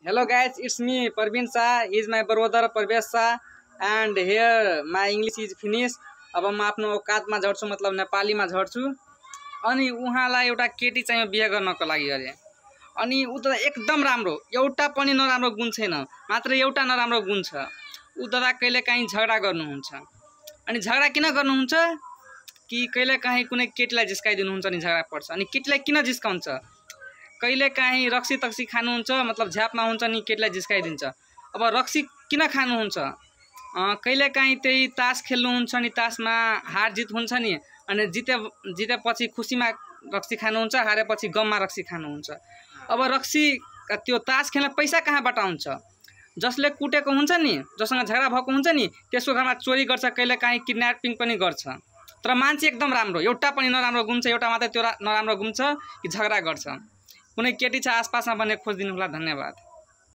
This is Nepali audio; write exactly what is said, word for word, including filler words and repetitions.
Hello guys, it's me Prabin sir. He is my brother Prabin sir, and here my English is finished. अब म आफ्नो औकातमा झर्छु मतलब नेपालीमा झर्छु। अनि उहाँलाई एउटा केटी चाहिँ बिहे गर्नको लागि अरे। अनि उ त एकदम राम्रो, एउटा पनि नराम्रो गुण छैन, मात्र एउटा नराम्रो गुण छ। उ दादा कहिलेकाहीँ झगडा गर्नुहुन्छ। अनि झगडा किन गर्नुहुन्छ कि कहिलेकाहीँ कुनै केटीलाई जिस्काइदिनुहुन्छ अनि झगडा पर्छ। अनि केटीलाई किन जिस्काउँछ? कहिलेकाहीँ रक्सी तक्सी खानुहुन्छ मतलब झ्यापमा हुन्छ नि केटीलाई जिस्काइदिन्छ। अब रक्सी किन खानुहुन्छ? कहिलेकाहीँ त्यही तास खेल्नुहुन्छ नि तासमा हार जित हुन्छ नि, अनि जिते जितेपछि खुसीमा रक्सी खानुहुन्छ, हारेपछि गममा रक्सी खानुहुन्छ। अब रक्सी त्यो तास खेल्न पैसा कहाँबाट आउँछ? जसले कुटेको हुन्छ नि, जसँग झगडा भएको हुन्छ नि, त्यसको घरमा चोरी गर्छ, कहिलेकाहीँ किडन्यापिङ पनि गर्छ। तर मान्छे एकदम राम्रो, एउटा पनि नराम्रो गुण छ, एउटा मात्रै त्यो नराम्रो गुण छ कि झगडा गर्छ। कुनै केटी छ आसपासमा भने खोजिदिनु होला। धन्यवाद।